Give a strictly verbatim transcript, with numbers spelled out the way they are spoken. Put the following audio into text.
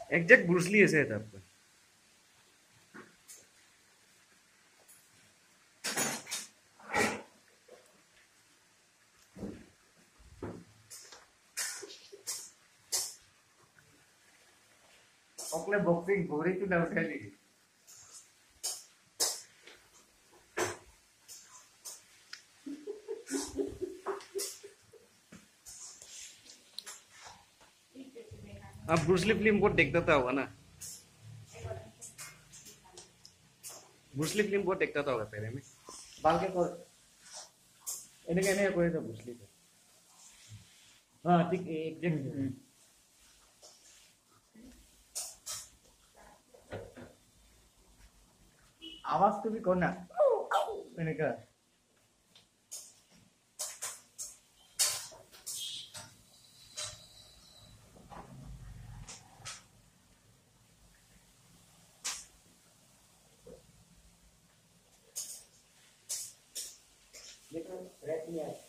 Exact Bruce Lee ऐसे था आपका। ओकले बॉक्सिंग गोरी क्यों ना उठा ली। आप ब्रूसली फिल्म को देखता था होगा ना। ब्रूसली फिल्म को देखता था होगा पहले में। बाल के को इन्हें कहने कोई था ब्रूसली को। हाँ ठीक एग्जैक्ट। आवाज तो भी कौन ना मैंने कहा। लेकिन रेड नहीं है।